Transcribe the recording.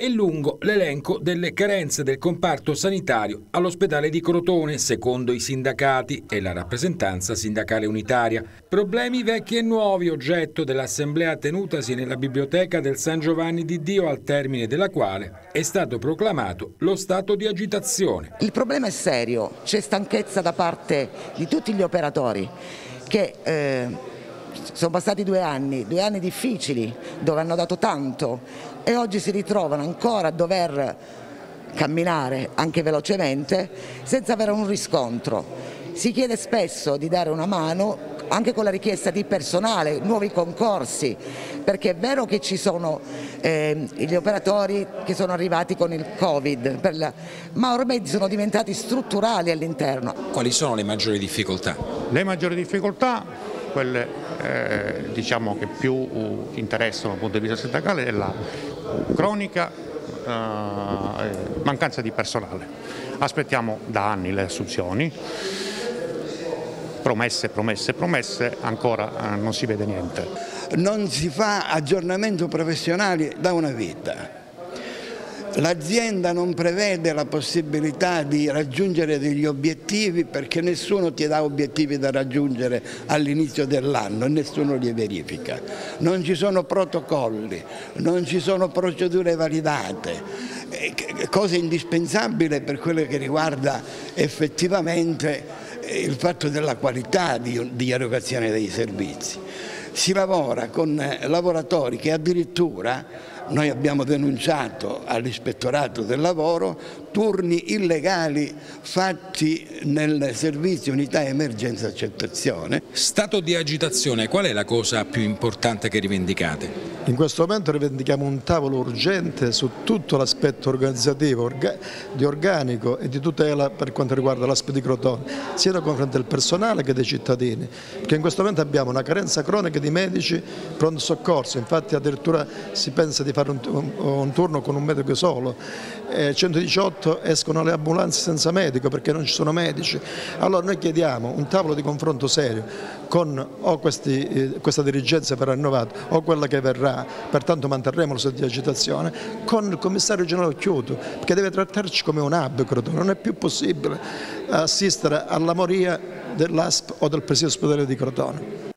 È lungo l'elenco delle carenze del comparto sanitario all'ospedale di Crotone, secondo i sindacati e la rappresentanza sindacale unitaria. Problemi vecchi e nuovi, oggetto dell'assemblea tenutasi nella biblioteca del San Giovanni di Dio, al termine della quale è stato proclamato lo stato di agitazione. Il problema è serio, c'è stanchezza da parte di tutti gli operatori che sono passati 2 anni difficili dove hanno dato tanto e oggi si ritrovano ancora a dover camminare anche velocemente senza avere un riscontro. Si chiede spesso di dare una mano anche con la richiesta di personale, nuovi concorsi, perché è vero che ci sono gli operatori che sono arrivati con il Covid, ma ormai sono diventati strutturali all'interno. Quali sono le maggiori difficoltà? Le maggiori difficoltà, quelle diciamo che più interessano dal punto di vista sindacale, è la cronica mancanza di personale. Aspettiamo da anni le assunzioni, promesse, ancora non si vede niente. Non si fa aggiornamento professionale da una vita. L'azienda non prevede la possibilità di raggiungere degli obiettivi perché nessuno ti dà obiettivi da raggiungere all'inizio dell'anno e nessuno li verifica. Non ci sono protocolli, non ci sono procedure validate, cosa indispensabile per quello che riguarda effettivamente il fatto della qualità di erogazione dei servizi. Si lavora con lavoratori che addirittura noi abbiamo denunciato all'Ispettorato del Lavoro turni illegali fatti nel servizio unità emergenza accettazione. Stato di agitazione, qual è la cosa più importante che rivendicate? In questo momento rivendichiamo un tavolo urgente su tutto l'aspetto organizzativo, di organico e di tutela per quanto riguarda l'aspetto di Crotone, sia nei confronti del personale che dei cittadini, perché in questo momento abbiamo una carenza cronica di medici pronto soccorso, infatti addirittura si pensa di fare un turno con un medico solo, 118 escono le ambulanze senza medico perché non ci sono medici. Allora noi chiediamo un tavolo di confronto serio con o questa dirigenza verrà rinnovata o quella che verrà, pertanto manterremo lo stato di agitazione, con il commissario generale Occhiuto, perché deve trattarci come un hub Crotone. Non è più possibile assistere alla moria dell'ASP o del presidio ospedaliero di Crotone.